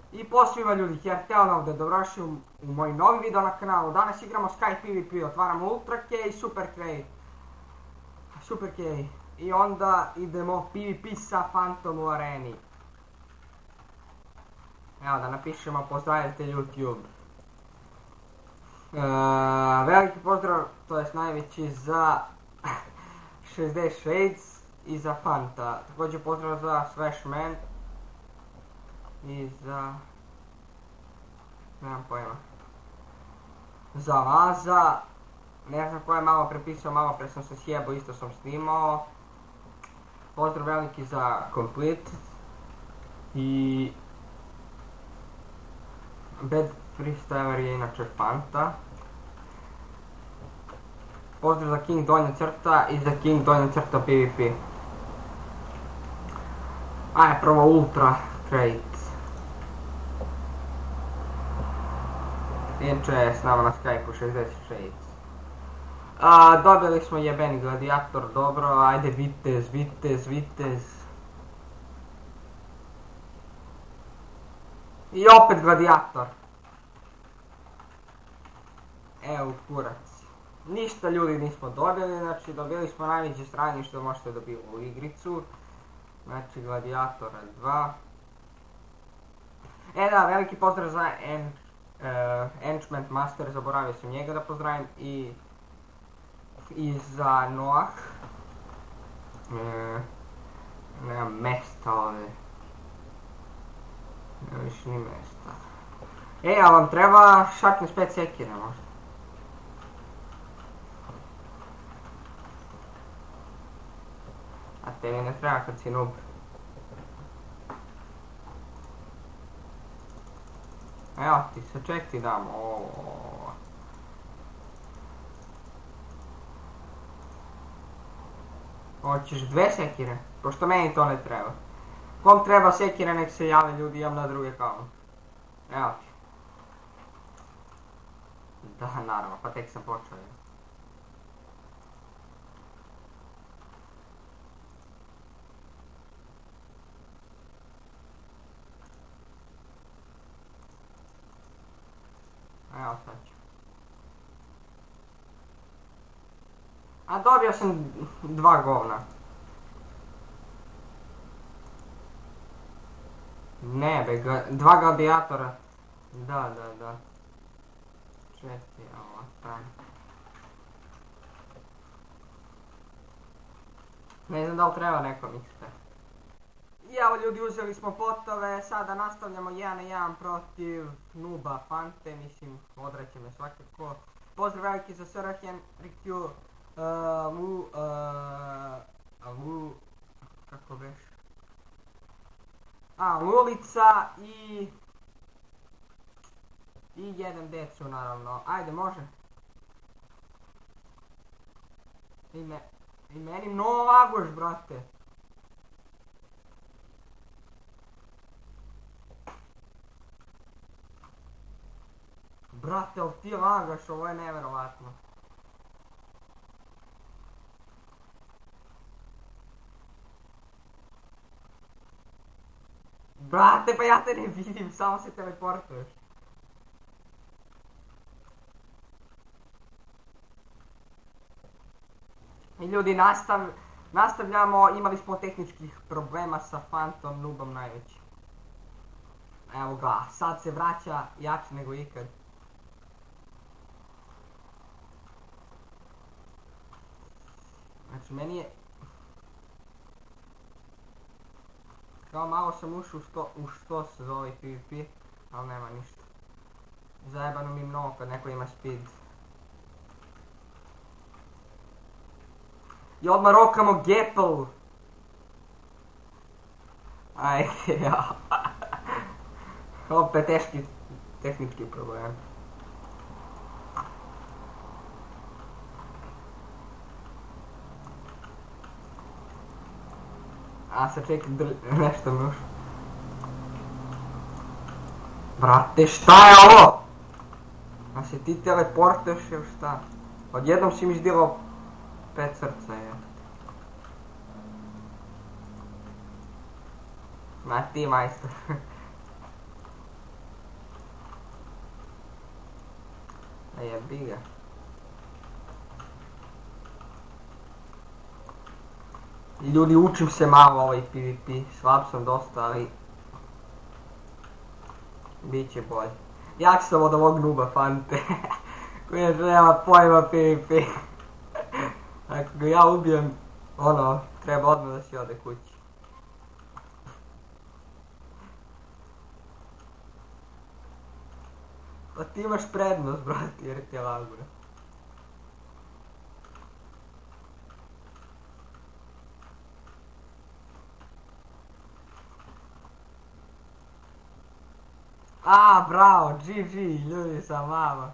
I pozdrav ljudi, Hertel ovdje, dobrodošli u moj novi video na kanalu. Danas igramo Sky PvP, otvaramo Ultra K i Super K. I onda idemo PvP sa Phantom u areni. Evo da napišemo pozdravite YouTube. Veliki pozdrav, to jest najveći za 60 Shades i za Fanta. Također pozdrav za Swashman. I za... nemam pojma. Za Vaza. Ne znam ko je malo prepisao, malo pre sam se sjebao, isto sam snimao. Pozdrav veliki za Complete. I... Bad Freestyler je inače Fanta. Pozdrav za King donja crta i za King donja crta PvP. Ajde prvo Ultra Crate. Inače je s nama na Skype-u 60 Shades. Dobili smo jebeni gladijator, dobro, ajde vitez. I opet gladijator. Evo kurac. Ništa ljudi nismo dobili, znači dobili smo najveće stranje što možete dobiti u igricu. Znači gladijatora 2. Da, veliki pozdrav za Enchant Master, zaboravio sam njega da pozdravim i za Noah. Nemam mesta ovdje. Nema više ni mesta. A vam treba šatne spet sekire možda? A tebi ne treba kad si noob. Evo ti, sa ček ti dam, Hoćeš 2 sekire? Pošto meni to ne treba. Kom treba sekire nek se jave ljudi, imam na drugi account. Evo ti. Da, naravno, pa tek sam počeo. Evo sad ću. A dobio sam 2 govna. Ne be, 2 gladijatora. Da. Čekaj, ovo stane. Ne znam da li treba nekom XP. I evo ljudi, uzeli smo potove, sada nastavljamo 1 na 1 protiv Nuba Fante, mislim odraće me svakako. Pozdrav veliki za Sr. Henry Q, kako beš? Lulica i jedan decu naravno, ajde može. I meni mnogo laguješ brate. Brate, ali ti lagaš, ovo je nevjerovatno. Brate, pa ja te ne vidim, samo se teleportuješ. I ljudi, nastavljamo, imali smo tehničkih problema sa Phantom Noobom najveći. Evo ga, sad se vraća jači nego ikad. Znači meni je... kao malo sam ušao u što se zove PvP, ali nema ništa. Zajebano mi mnogo kad neko ima speed. I odmah rokamo Gapple! Ajde, ja. Opet teški tehnički problem. A sad čekaj, nešto mi ušlo. Brate, šta je ovo? A se ti teleportuješ ili šta? Odjednom si mi izdirao 5 srca je. Ma ti majstor. A jebi ga. I ljudi, učim se malo ovaj PvP, slab sam dosta, ali bit će bolje. Jak sam od ovog nuba Fante, koji ne treba pojma PvP. Ako ga ja ubijem, ono, treba odmah da si ode kući. Pa ti imaš prednost, brati, jer ti je lagura. A, bravo, GG, ljudi sa vama.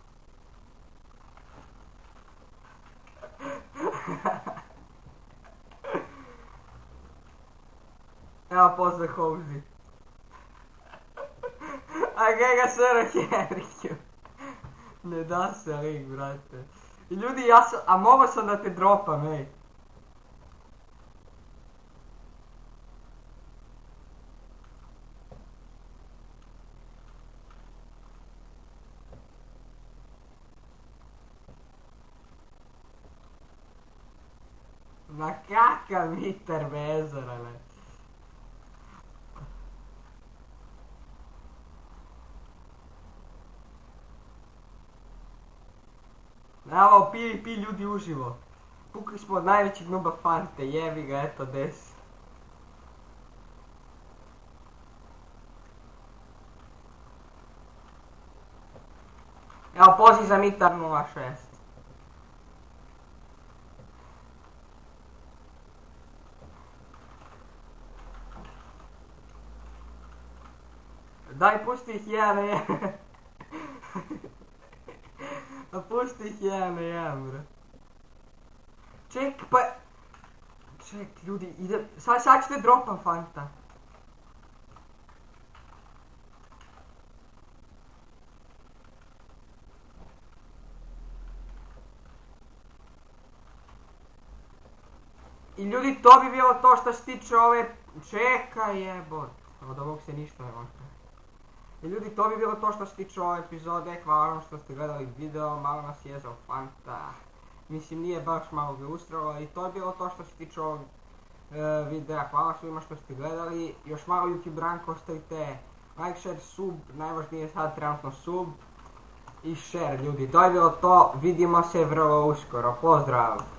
Evo posle Houzi. A gaj ga sve Henrikju. Ne da se lik, brate. I ljudi, ja sam, a mogo sam da te dropam, ej. Ma kakav Miter Bezara, ne. Evo, PvP ljudi uživo. Pukli smo od najvećeg nuba Fante, jebi ga, eto des. Evo, poziv za Mitar 06. Daj, pusti ih jedan na jedan. Pusti ih jedan na jedan, bro. Ček, pa... Ček, ljudi, idem... Sad ćete dropam Fanta. I ljudi, to bi bilo to što se tiče ove... Čekaj, jebot. Od ovog se ništa ne može. I ljudi, to bi bilo to što se tiče ove epizode, hvala vam što ste gledali video, malo nas jezao Fanta. Mislim, nije baš malo ga ustralo i to je bilo to što se tiče ovog videa, hvala svima što ste gledali. Još malo YouTube Branko, ostavite like, share, sub, najvažnije je sad trenutno sub i share ljudi. To je bilo to, vidimo se vrlo uskoro, pozdrav!